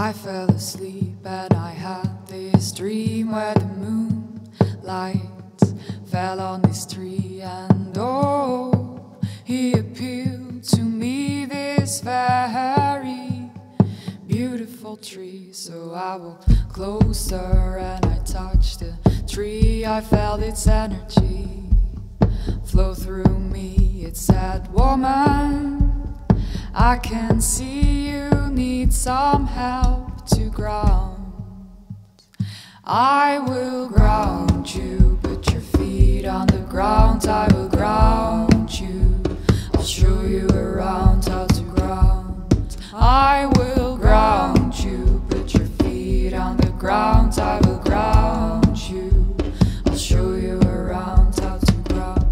I fell asleep and I had this dream where the moonlight fell on this tree, and oh, he appealed to me, this very beautiful tree. So I walked closer and I touched the tree. I felt its energy flow through me. It said, "Woman, I can see you need some help to ground. I will ground you, put your feet on the ground. I will ground you, I'll show you around how to ground. I will ground you, put your feet on the ground. I will ground you, I'll show you around how to ground.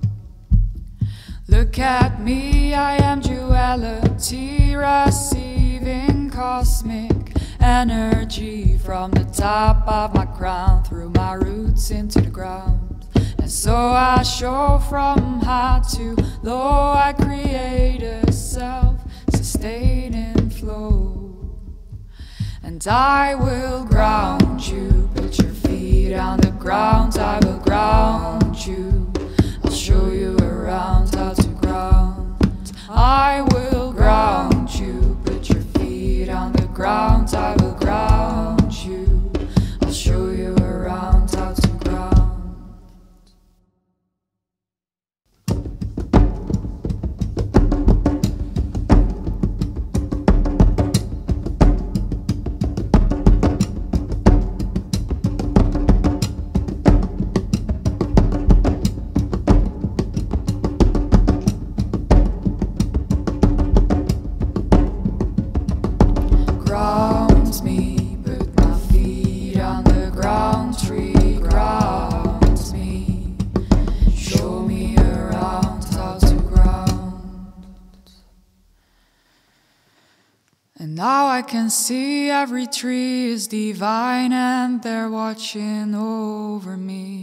Look at me, I am duality, receiving cosmic energy from the top of my crown, through my roots into the ground. And so I show from high to low, I create a self-sustaining flow. And I will ground you, put your feet on the ground. I will ground you, I'll show you around how to ground. I will ground you, put your feet on the ground. I will ground you, I'll show you around how to ground. Grounds me, put my feet on the ground. Tree grounds me, show me around how to ground. And now I can see every tree is divine, and they're watching over me.